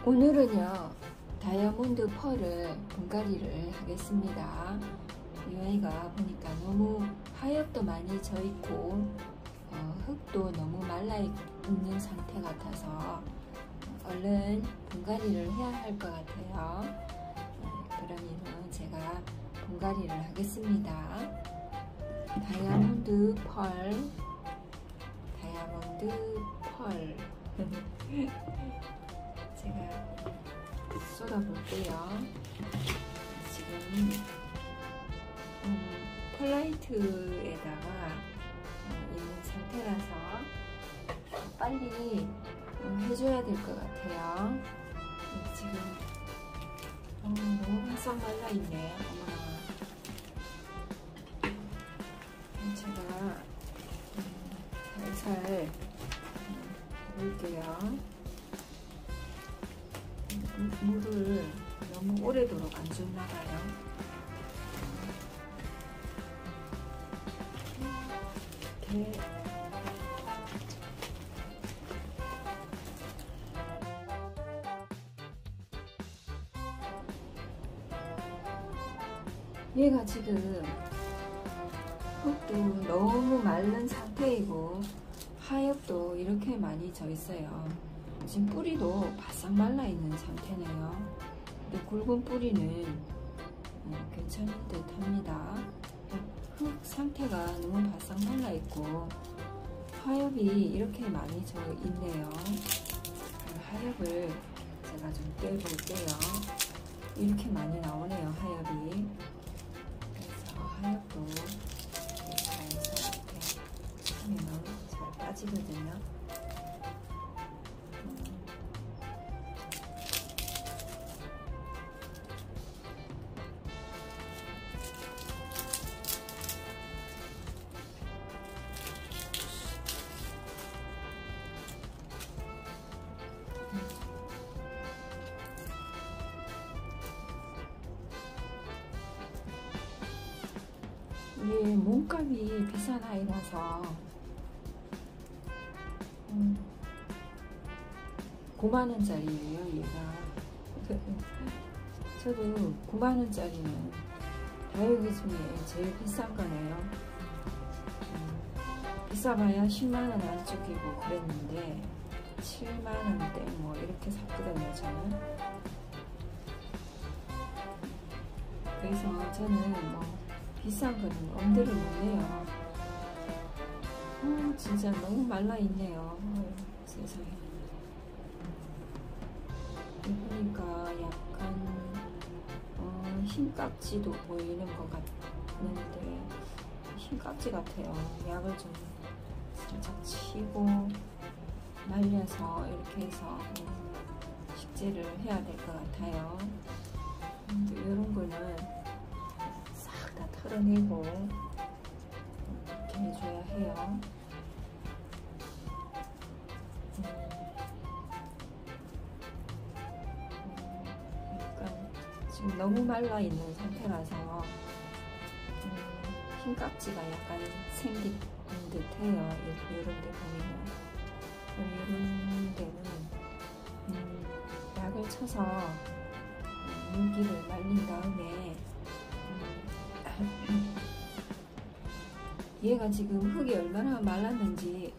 오늘은요 다이아몬드 펄을 분갈이를 하겠습니다. 이 아이가 보니까 너무 하엽도 많이 져있고 흙도 너무 말라있는 상태 같아서 얼른 분갈이를 해야 할 것 같아요. 그러면 제가 분갈이를 하겠습니다. 다이아몬드 펄 제가 쏟아볼게요. 지금 펄라이트에다가 있는 상태라서 빨리 해줘야 될 것 같아요. 지금 너무 바싹 말라있네. 제가 살살 해볼게요. 물을 너무 오래도록 안 줬나봐요. 이렇게 얘가 지금 흙도 너무 마른 상태이고 하엽도 이렇게 많이 져 있어요. 지금 뿌리도 바싹 말라 있는 상태네요. 근데 굵은 뿌리는 괜찮은 듯 합니다. 흙 상태가 너무 바싹 말라 있고 하엽이 이렇게 많이 져 있네요. 하엽을 제가 좀 떼볼게요. 이렇게 많이 나오네요, 하엽이. 그래서 하엽도 잘해서 이렇게 하면 잘 빠지거든요. 얘 몸값이 비싼 아이라서 9만원짜리예요 얘가. 저도 9만원짜리는 다육이 중에 제일 비싼 거네요. 비싸봐야 10만원 안쪽이고 그랬는데 7만원대 뭐 이렇게 샀거든요 저는. 그래서 저는 뭐 비싼 거는 엄두를 못 내요. 진짜 너무 말라있네요. 세상에. 보니까 약간 흰깍지도 보이는 것 같는데 흰깍지 같아요. 약을 좀 살짝 치고 말려서 이렇게 해서 식재를 해야 될 것 같아요. 이런 거는 다 털어내고 이렇게 해줘야 해요. 약간 지금 너무 말라 있는 상태라서 흰깍지가 약간 생긴 듯해요. 이런 데 보면 이런 데는 약을 쳐서 물기를 말린 다음에 얘가 지금 흙이 얼마나 말랐는지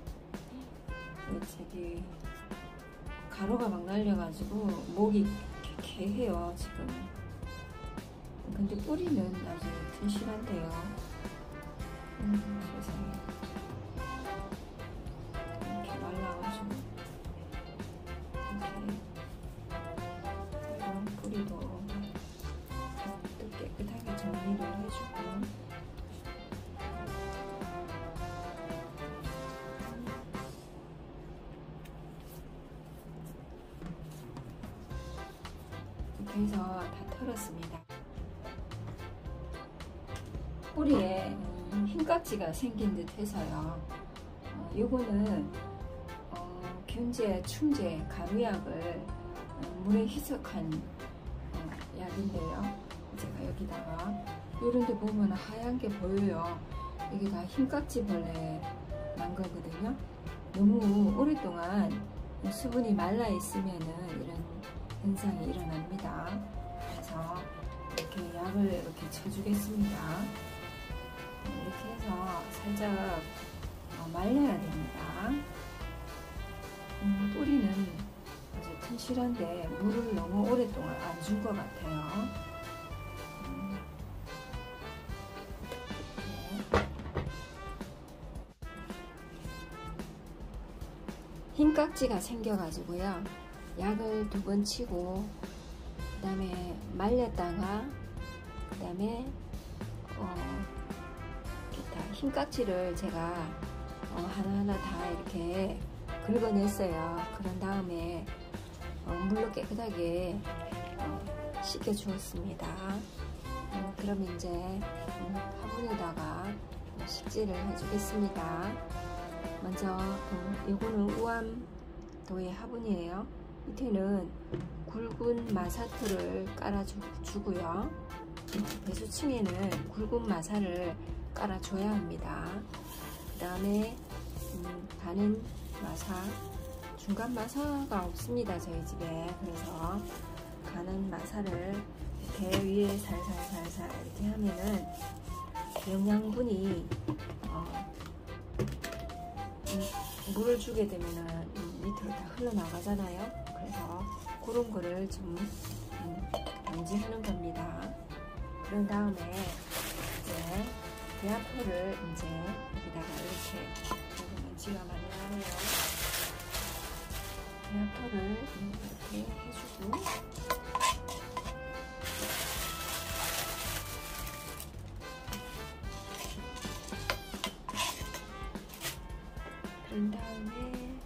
저기 가루가 막 날려가지고 목이 개해요 지금. 근데 뿌리는 아주 튼실한데요. 세상에 이렇게 말라가지고 이렇게 이런 뿌리도 깨끗하게 정리를 해주고 이렇게 해서 다 털었습니다. 뿌리에 흰깍지가 생긴 듯 해서요. 요거는 균제, 충제, 가루약을 물에 희석한 약인데요. 제가 여기다가 이런 데 보면 하얀 게 보여요. 이게 다 흰깍지 벌레 난 거거든요. 너무 오랫동안 수분이 말라 있으면은 이런 현상이 일어납니다. 그래서 이렇게 약을 이렇게 쳐주겠습니다. 이렇게 해서 살짝 말려야 됩니다. 뿌리는 아주 튼실한데 물을 너무 오랫동안 안 준 것 같아요. 흰깍지가 생겨가지고요. 약을 2번 치고 그 다음에 말렸다가 그 다음에 흰깍지를 제가 하나하나 다 이렇게 긁어냈어요. 그런 다음에 물로 깨끗하게 씻겨 주었습니다. 그럼 이제 화분에다가 식재를 해주겠습니다. 먼저 이거는 우암도의 화분이에요. 밑에는 굵은 마사토를 깔아주고요. 배수층에는 굵은 마사를 깔아줘야 합니다. 그 다음에 가는 마사, 중간 마사가 없습니다 저희 집에. 그래서 가는 마사를 이렇게 위에 살살살살 이렇게 하면은 영양분이 물을 주게 되면은 밑으로 다 흘러나가잖아요. 그래서 그런 거를 좀 방지하는 겁니다. 그런 다음에 이제 대야포를 이제 여기다가 이렇게 먼지가 많이 나네요. 대야포를 이렇게 해주고 그런 다음에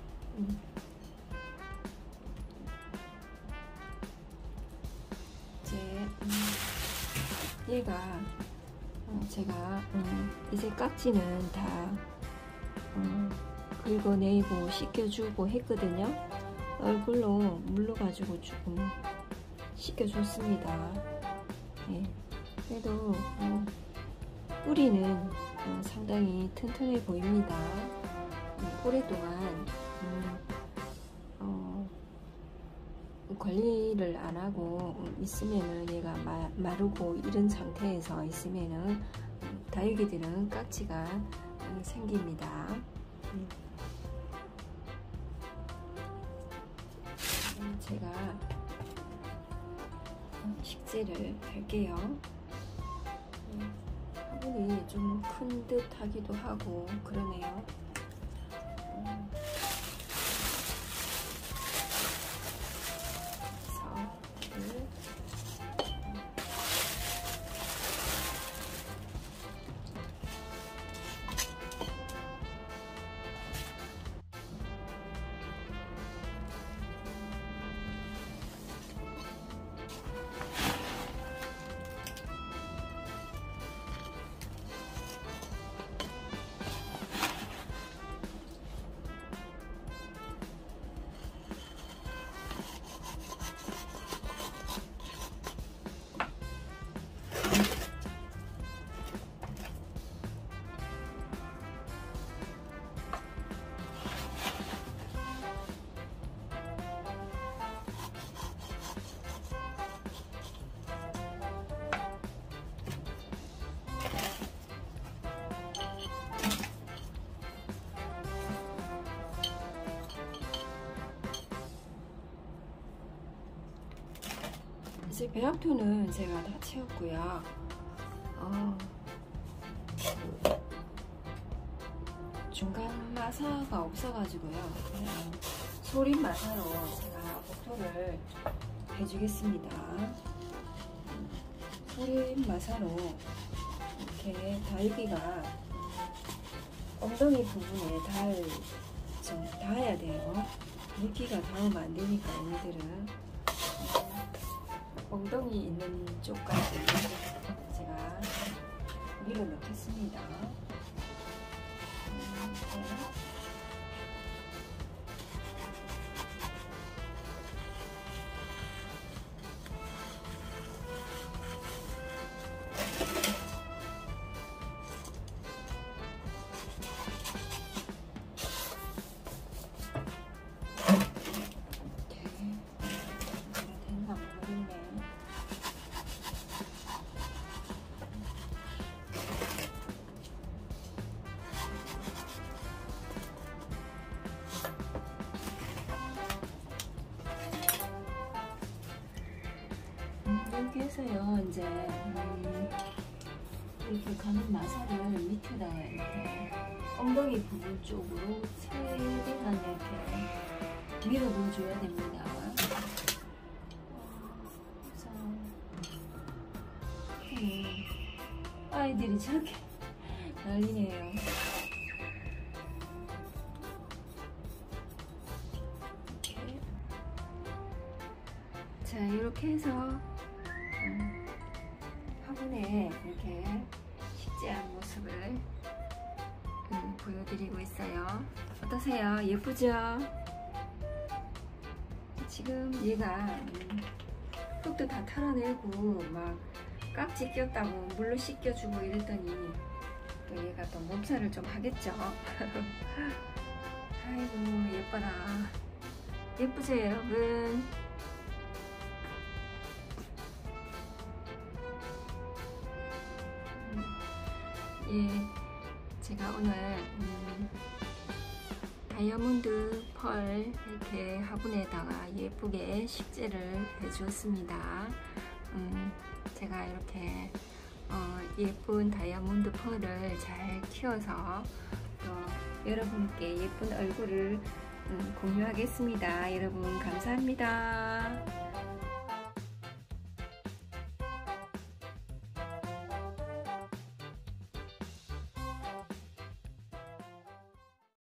이제 얘가 제가 이제 깍지는 다 긁어내고 씻겨주고 했거든요. 얼굴로 물러가지고 조금 씻겨줬습니다. 예. 그래도 뿌리는 상당히 튼튼해 보입니다. 오랫동안 관리를 안 하고 있으면은 얘가 마르고 이런 상태에서 있으면은 다육이들은 깍지가 생깁니다. 제가 식재를 할게요. 화분이 좀 큰 듯 하기도 하고 그러네요. 이제 배합토는 제가 다 채웠고요. 중간 마사가 없어가지고요. 그냥 소림 마사로 제가 복토를 해주겠습니다. 소림 마사로 이렇게 다육이가 엉덩이 부분에 좀 닿아야 돼요. 물기가 닿으면 안 되니까 얘네들은 엉덩이 있는 쪽까지 제가 밀어 넣겠습니다. 이렇게 해서요. 이제 이렇게 가는 마사를 밑에다가 이렇게 엉덩이 부분 쪽으로 최대한 이렇게 밀어 넣어줘야 됩니다. 그래서 아이들이 저렇게 난리네요. 자, 이렇게 해서 화분에 이렇게 식재한 모습을 보여드리고 있어요. 어떠세요? 예쁘죠? 지금 얘가 흙도 다 털어내고 막 깍지 꼈다고 물로 씻겨주고 이랬더니 또 얘가 또 몸살을 좀 하겠죠. 아이고 예뻐라. 예쁘죠 여러분? 예, 제가 오늘 다이아몬드 펄 이렇게 화분에다가 예쁘게 식재를 해주었습니다. 제가 이렇게 예쁜 다이아몬드 펄을 잘 키워서 또 여러분께 예쁜 얼굴을 공유하겠습니다. 여러분 감사합니다.